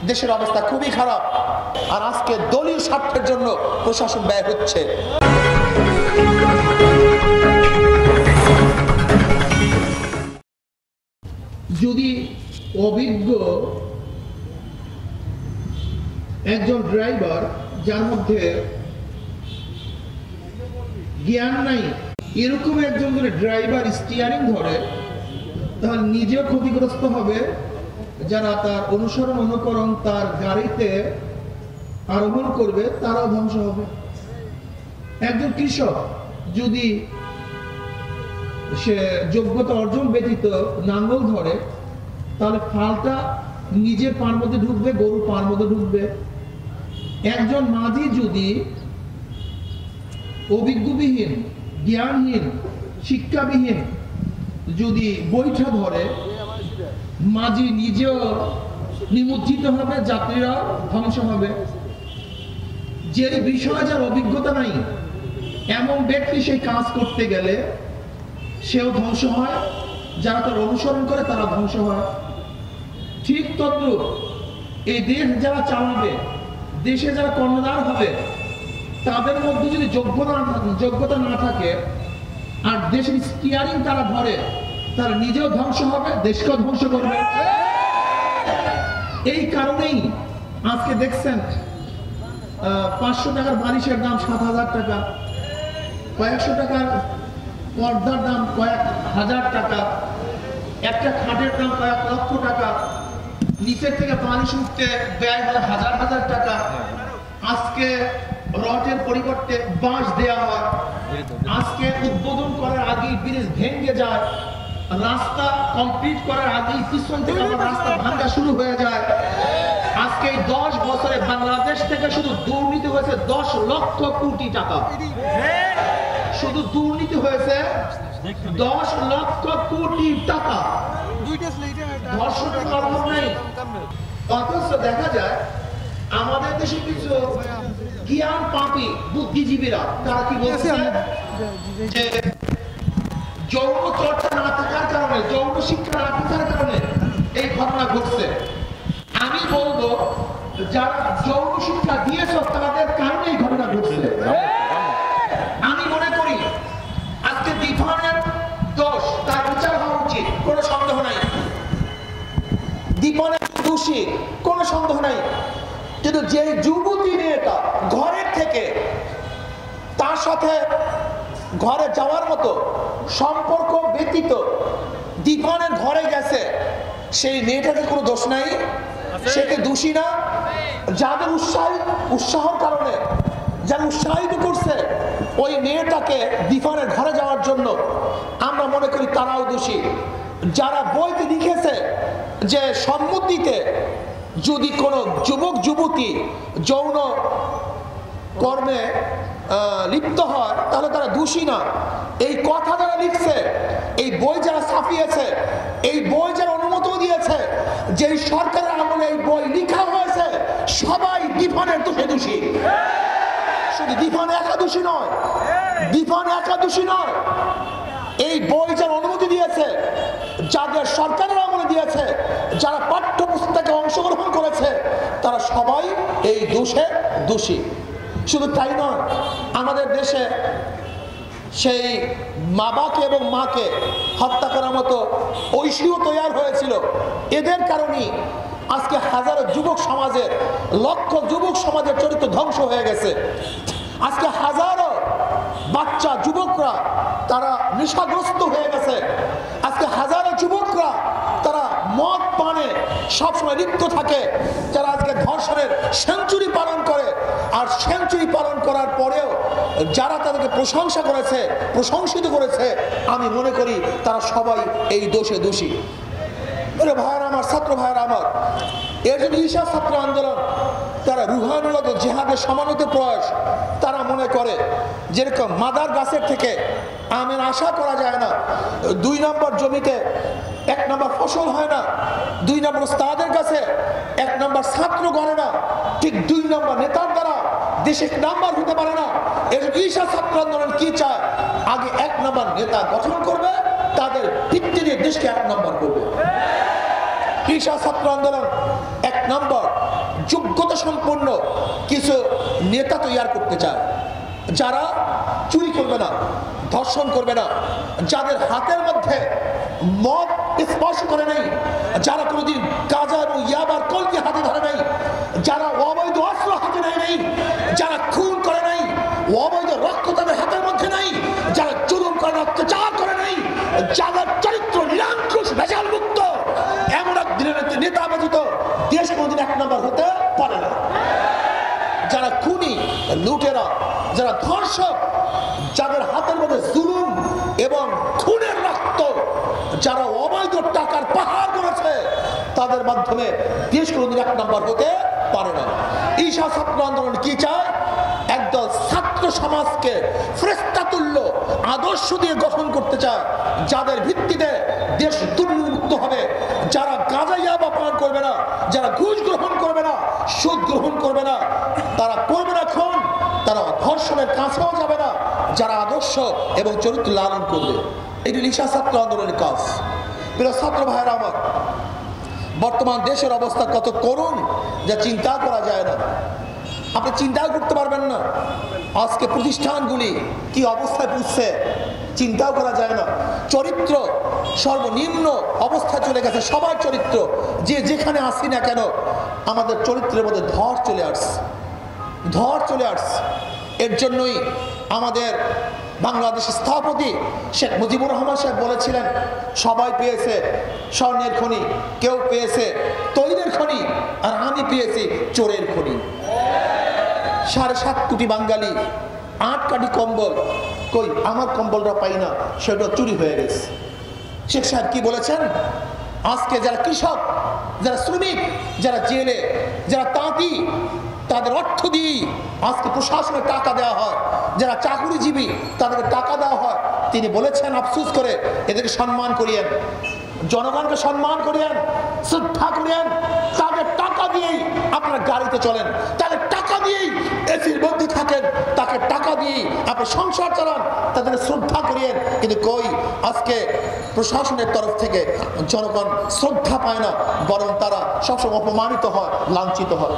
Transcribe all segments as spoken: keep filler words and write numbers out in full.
দেশের অবস্থা খুবই খারাপ। আর আজকে দলীয় স্বার্থের জন্য প্রশাসন ব্যয় হচ্ছে। যদি অভিজ্ঞ একজন ড্রাইভার যার মধ্যে জ্ঞান নাই এরকম একজন যদি ড্রাইভার স্টিয়ারিং ধরে, তাহলে নিজেও ক্ষতিগ্রস্ত হবে, যারা তার অনুসরণ অনুকরণ তার গাড়িতে আরোহণ করবে তারাও ধ্বংস হবে। একজন কৃষক যদি সে যোগ্যতা অর্জন ব্যতীত নাঙ্গল ধরে, তাহলে ফালটা নিজের পার মধ্যে ঢুকবে, গরুর পার মধ্যে ঢুকবে। একজন মাঝি যদি অভিজ্ঞবিহীন, জ্ঞানহীন, শিক্ষাবিহীন যদি বৈঠা ধরে, মাঝি নিজেও নিমজ্জিত হবে, যাত্রীরা ধ্বংস হবে। যে বিষয়ে যার অভিজ্ঞতা নাই এমন ব্যক্তি সেই কাজ করতে গেলে সেও ধ্বংস হয়, যারা তার অনুসরণ করে তারা ধ্বংস হয়। ঠিক তদ্রুপ এই দেশ যারা চালাবে, দেশে যারা কর্ণধার হবে, তাদের মধ্যে যদি যোগ্যতা যোগ্যতা না থাকে আর দেশের স্টিয়ারিং তারা ধরে, তারা নিজেও ধ্বংস হবে, দেশকেও ধ্বংস করবে। এই কারণেই আজকে দেখছেন পাঁচশো টাকার বালিশের দাম সাত হাজার টাকা, কয়েকশো টাকার পর্দার দাম কয়েক হাজার টাকা, একটা খাটের দাম কয়েক লক্ষ টাকা, নিচের থেকে বালিশ উঠতে ব্যয় হয় হাজার হাজার টাকা। আজকে রডের পরিবর্তে বাঁশ দেওয়া হয়। আজকে উদ্বোধন করার আগেই ব্রিজ ভেঙে যায়, রাস্তা কমপ্লিট করার আগেই পিছন থেকে আবার রাস্তা ভাঙা শুরু হয়ে যায়। আজকে এই দশ বছরে বাংলাদেশ থেকে শুধু দুর্নীতি হয়েছে দশ লক্ষ কোটি টাকা। শুধু দুর্নীতি হয়েছে দশ লক্ষ কোটি টাকা। ধর্ষণের অভাব নেই, অথচ দেখা যায় আমাদের দেশে কিছু জ্ঞান পাপী বুদ্ধিজীবীরা তারা কি বলছে যে যৌন চর্চা না থাকার কারণে, যৌন শিক্ষা না থাকার কারণে এই ঘটনা ঘটছে। আমি বলবো যারা যৌন শিক্ষা দিয়েছে তাদের কারণে এই ঘটনা ঘটছে। আমি মনে করি আজকে দীপনের দোষ, তার বিচার হওয়া উচিত, কোনো সন্দেহ নাই। দীপনের দোষী, কোনো সন্দেহ নাই। কিন্তু যে যুবতী মেয়েটা ঘরের থেকে তার সাথে ঘরে যাওয়ার মতো সম্পর্ক ব্যতীত দীপনের ঘরে গেছে, সেই মেয়েটাকে কোনো দোষ নাই, সে কি দোষী না? যাদের উৎসাহ উৎসাহর কারণে যারা উৎসাহিত করছে ওই মেয়েটাকে দীপনের ঘরে যাওয়ার জন্য, আমরা মনে করি তারাও দোষী। যারা বইতে লিখেছে যে সম্মতিতে যদি কোনো যুবক যুবতী যৌন কর্মে লিপ্ত হয় তাহলে তারা দোষী না, এই কথা যারা লিখছে, এই বই যারা ছাপিয়েছে, এই বই যারা অনুমতি দিয়েছে, যেই সরকারের আমলে এই বই লেখা হয়েছে, সবাই দীপনের দোষে দোষী। শুধু দীপন একাদশী নয়, দীপন একাদশী নয়, এই বই যারা অনুমতি দিয়েছে, যাদের সরকারের আমলে দিয়েছে, যারা পাঠ্যপুস্তকে অংশগ্রহণ করেছে, তারা সবাই এই দোষে দোষী। শুধু তাই নয়, আমাদের দেশে সেই বাবাকে এবং মাকে হত্যা করার মতো ঐশীও তৈরি হয়েছিল। এদের কারণেই আজকে হাজারো যুবক সমাজের, লক্ষ যুবক সমাজের চরিত্র ধ্বংস হয়ে গেছে। আজকে হাজারো বাচ্চা যুবকরা তারা নেশাগ্রস্ত হয়ে গেছে। আজকে হাজারো যুবকরা তারা মদ পানে সবসময় লিপ্ত থাকে, যারা আজকে ধর্ষণের সেঞ্চুরি পালন করে। আর সেঞ্চুরি পালন করার পরেও যারা তাদেরকে প্রশংসা করেছে, প্রশংসিত করেছে, আমি মনে করি তারা সবাই এই দোষে দোষী। ভাইয়ার আমার, ছাত্র ভাইয়ার আমার, এর জন্য ঈশা ছাত্র আন্দোলন তারা রুহানুগত জেহাদের সমানিত প্রয়াস। তারা মনে করে যেরকম মাদার গাছের থেকে আমের আশা করা যায় না, দুই নম্বর জমিতে এক নম্বর ফসল হয় না, দুই নম্বর উস্তাদের কাছে এক নম্বর ছাত্র গড়ে না, ঠিক দুই নম্বর নেতার দ্বারা দেশে এক নম্বর হতে পারে না। এর ঈশা ছাত্র আন্দোলন কি চায়? আগে এক নম্বর নেতা গঠন করবে, তাদের ভিত্তি দিয়ে দেশকে এক নম্বর করবে। ঈশা ছাত্র আন্দোলন এক নম্বর যোগ্যতা সম্পন্ন কিছু নেতা তৈরি করতে চায়, যারা চুরি করবে না, ধর্ষণ করবে না, যাদের হাতের মধ্যে মদ স্পর্শ করে নাই, যারা কোনোদিন গাঁজা এবং ইয়াবার কলকি হাতে ধরে নাই, যারা অবৈধ অস্ত্র হাতে নেয় নাই, যারা খুন করে নাই, অবৈধ রক্ত তাদের হাতের মধ্যে নাই, যারা জুলুম করে অত্যাচার করে নাই, যাদের চরিত্র নিরঙ্কুশ ভেজাল মুক্ত, এমন এক দিনের নেতা ব্যতীত দেশ কোনোদিন এক নম্বর হতে পারে না। যারা খুনি, লুটেরা, যারা ধর্ষক, যাদের হাতের মধ্যে জুলুম এবং খুনের রক্ত, যারা অবৈধ টাকার পাহাড় করেছে, তাদের মাধ্যমে দেশ কোনোদিন এক নম্বর হতে পারে না। ঈশা ছাত্র আন্দোলন কি চায়? একদল ছাত্র সমাজকে ফেরেশতাতুল্য আদর্শ দিয়ে গঠন করতে চায়, যাদের ভিত্তিতে দেশ দুর্নীতিমুক্ত হবে, যারা গাঁজা ইয়াবা পান করবে না, যারা ঘুষ গ্রহণ করবে না, সুদ গ্রহণ করবে না, তারা করবে না খুন, তারা ধর্ষণের কাছেও যাবে না, যারা আদর্শ এবং চরিত্র লালন করবে। এটি ঈশা ছাত্র আন্দোলনের কাজ। প্রিয় ছাত্র ভাইয়েরা আমার, বর্তমান দেশের অবস্থা কত করুণ যা চিন্তা করা যায় না, আপনি চিন্তাও করতে পারবেন না। আজকে প্রতিষ্ঠানগুলি কি অবস্থায় পুষছে চিন্তাও করা যায় না। চরিত্র সর্বনিম্ন অবস্থায় চলে গেছে, সবার চরিত্র, যে যেখানে আসি না কেন আমাদের চরিত্রের মধ্যে ধর চলে আসছে, ধর চলে আসছে। এর জন্যই আমাদের বাংলাদেশের স্থপতি শেখ মুজিবুর রহমান সাহেব বলেছিলেন, সবাই পেয়েছে স্বর্ণের খনি, কেউ পেয়েছে তৈলের খনি, আর আমি পেয়েছি চোরের খনি। সাড়ে সাত কোটি বাঙালি, আট কাটি কম্বল, কই আমার কম্বলটা পাই না, সেটা চুরি হয়ে গেছে। শেখ সাহেব কি বলেছেন? আজকে যারা কৃষক, যারা শ্রমিক, যারা জেলে, যারা তাঁতি, তাদের অর্থ দিয়ে আজকে প্রশাসনের টাকা দেওয়া হয়, যারা চাকরিজীবী তাদেরকে টাকা দেওয়া হয়। তিনি বলেছেন আফসোস করে, এদেরকে সম্মান করিয়েন, জনগণকে সম্মান করিয়েন, শ্রদ্ধা করিয়েন, তাদের টাকা দিয়েই আপনারা গাড়িতে চলেন, তাদের টাকা দিয়েই এসির মধ্যে থাকেন, তাকে টাকা দিয়েই আপনি সংসার চালান, তাদের শ্রদ্ধা করিয়েন। কিন্তু কই আজকে প্রশাসনের তরফ থেকে জনগণ শ্রদ্ধা পায় না, বরং তারা সবসময় অপমানিত হয়, লাঞ্ছিত হয়।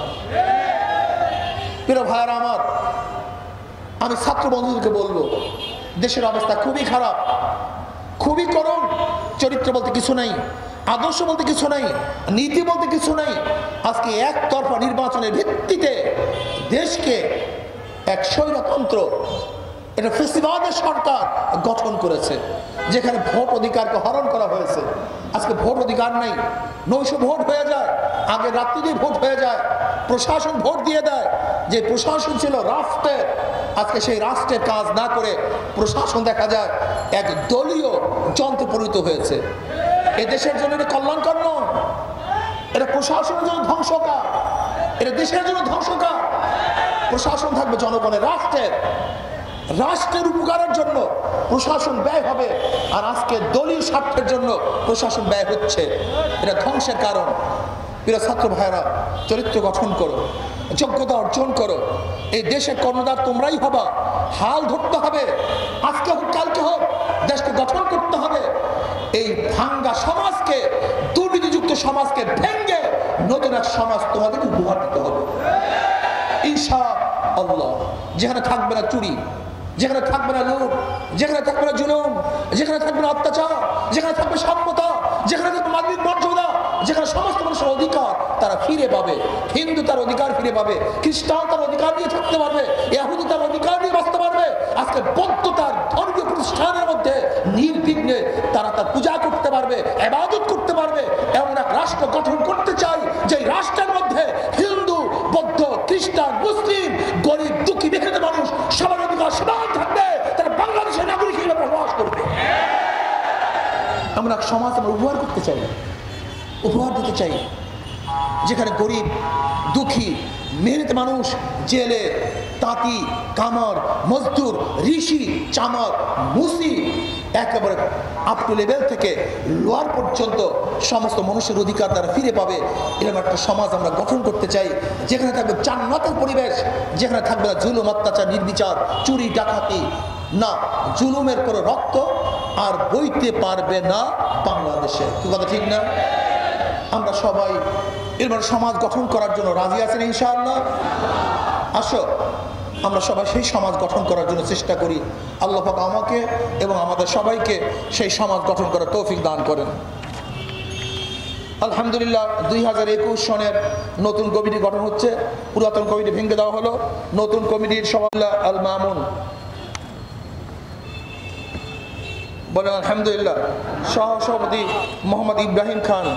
প্রিয় ভাইয়ারা আমার, আমি ছাত্র বন্ধুদেরকে বলবো, দেশের অবস্থা খুবই খারাপ, খুবই করুণ। চরিত্র বলতে কিছু নাই, আদর্শ বলতে কিছু নাই, নীতি বলতে কিছু নাই। আজকে একতরফা নির্বাচনের ভিত্তিতে দেশকে এক স্বৈরতন্ত্র, এটা ফেসিবাদের সরকার গঠন করেছে, যেখানে ভোট অধিকারকে হরণ করা হয়েছে। আজকে ভোট অধিকার নাই, নৈশ ভোট হয়ে যায়, আগে রাত্রিতেই ভোট হয়ে যায়, প্রশাসন ভোট দিয়ে দেয়। যে প্রশাসন ছিল রাষ্ট্রের, আজকে সেই রাষ্ট্রের কাজ না করে প্রশাসন দেখা যায় এক দলীয় যন্ত্রে পরিণত হয়েছে। এ দেশের জন্য এটা কল্যাণকর নয়, এটা প্রশাসনের জন্য ধ্বংসকার, এটা দেশের জন্য ধ্বংসকার। প্রশাসন থাকবে জনগণের, রাষ্ট্রের, রাষ্ট্রের উপকারের জন্য প্রশাসন ব্যয় হবে, আর আজকে দলীয় স্বার্থের জন্য প্রশাসন ব্যয় হচ্ছে, এটা ধ্বংসের কারণ। প্রিয় ছাত্র ভাইয়েরা, চরিত্র গঠন করো, যোগ্যতা অর্জন করো, এই দেশের কর্ণধার তোমরাই হবা। হাল ধরতে হবে, আজকে হোক কালকে হোক, দেশকে গঠন করতে হবে। এই ভাঙ্গা সমাজকে, দুর্নীতিযুক্ত সমাজকে ভেঙে নতুন এক সমাজ তোমাদেরকে উপহার দিতে হবে ইনশাআল্লাহ। যেখানে থাকবে না চুরি, যেখানে থাকবে না লুট, যেখানে থাকবে না জুলুম, যেখানে থাকবে না অত্যাচার, যেখানে থাকবে সাম্যতা, যেখানে থাকবে মানবিক মর্যাদা, যেখানে সমস্ত মানুষের অধিকার তারা ফিরে পাবে। হিন্দু তার অধিকার ফিরে পাবে, খ্রিস্টান তার অধিকার নিয়ে থাকতে পারবে, ইহুদি তার অধিকার নিয়ে বাঁচতে পারবে। আজকে বৌদ্ধ তার ধর্মীয় প্রতিষ্ঠানের মধ্যে নির্বিঘ্নে তারা তার পূজা করতে পারবে, ইবাদত করতে পারবে। এমন এক রাষ্ট্র গঠন করতে চাই যে রাষ্ট্রের মধ্যে হিন্দু, বৌদ্ধ, খ্রিস্টান, মুসলিম, গরিব, দুঃখী, মেহনত মানুষ সবার অধিকার সমান থাকবে, তারা বাংলাদেশের নাগরিক হিসেবে বসবাস করবে। এমন এক সমাজ আমরা উপহার করতে চাই, উপহার দিতে চাই, যেখানে গরিব, দুঃখী, মেহনত মানুষ, জেলে, তাঁতি, কামার, মজদুর, ঋষি, চামার, মুসি, একেবারে আপ টু লেভেল থেকে লোয়ার পর্যন্ত সমস্ত মানুষের অধিকার তারা ফিরে পাবে। এরকম একটা সমাজ আমরা গঠন করতে চাই, যেখানে থাকবে জান্নাতের পরিবেশ, যেখানে থাকবে না জুলুম, অত্যাচার, নির্বিচার, চুরি, ডাকাতি, না জুলুমের কোনো রক্ত আর বইতে পারবে না বাংলাদেশে। কি কথা ঠিক না? আমরা সবাই এবার সমাজ গঠন করার জন্য রাজি আছেন ইনশাআল্লাহ? আসো আমরা সবাই সেই সমাজ গঠন করার জন্য চেষ্টা করি। আল্লাহ পাক আমাকে এবং আমাদের সবাইকে সেই সমাজ গঠন করার তৌফিক দান করেন। আলহামদুলিল্লাহ, দুই হাজার একুশ সনের নতুন কমিটি গঠন হচ্ছে। পুরাতন কমিটি ভেঙে দেওয়া হলো। নতুন কমিটির সভাপতি আল মামুন বলেন আলহামদুলিল্লাহ। সহ সভাপতি মোহাম্মদ ইব্রাহিম খান,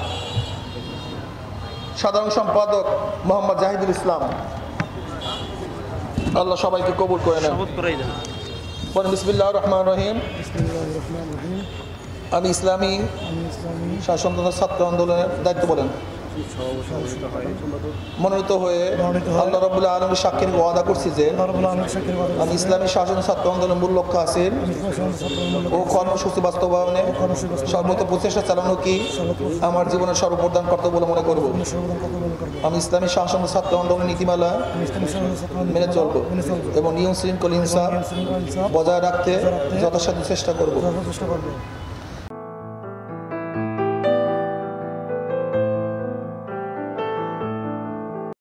সাধারণ সম্পাদক মোহাম্মদ জাহিদুল ইসলাম। আল্লাহ সবাইকে কবুল করে নেন। বলেন বিসমিল্লাহির রহমানির রহিম। আমি ইসলামী শাসনতন্ত্র ছাত্র আন্দোলনের দায়িত্ব বলেন মনোনীত হয়ে আল্লাহ রাব্বুল আলামিনের সাক্ষী ওয়াদা করছি যে আমি ইসলামী শাসন ছাত্র আন্দোলনের মূল লক্ষ্য হাসিল ও কর্মসূচি বাস্তবায়নে সর্বোচ্চ প্রচেষ্টা চালানো কি আমার জীবনের সর্বপ্রধান কর্তব্য বলে মনে করব। আমি ইসলামী শাসন ছাত্র আন্দোলনের নীতিমালা মেনে চলব এবং নিয়ম শৃঙ্খলা ইনসাফ বজায় রাখতে যথাসাধ্য চেষ্টা করব।